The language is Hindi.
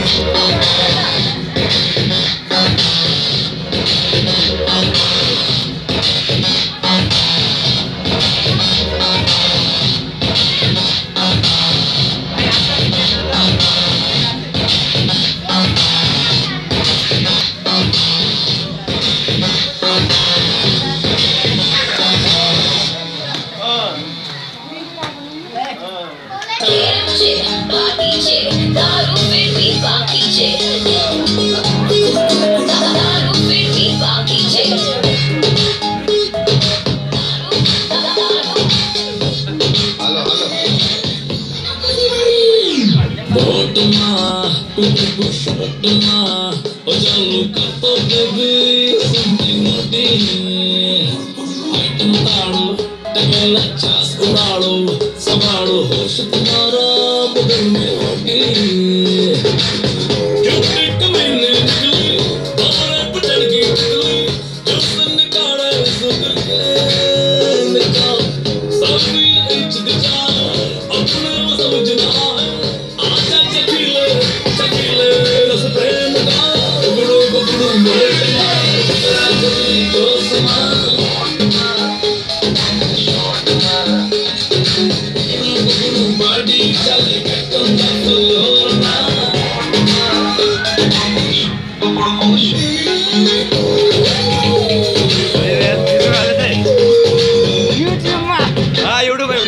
दारू फिर भी बाकी छे, दारू फिर भी बाकी छे, बोटमा तुझको शोटमा ओ चालू कर तो बेबी something मोटी आइटम ताड़ो टकेला चास उड़ाड़ो संभालो होश तुम्हारा बदल में होगी क्यों कमीने निकली बारे पटल की निकली जो सन निकाले सो करके निकाल सभी इज्जत जा अपने वो समझना है आजा चकीले चकीले रस प्रेम का गुड़ो गुड़ो मोटना जो समा बड़ी चले के कंधा फलोना YouTube है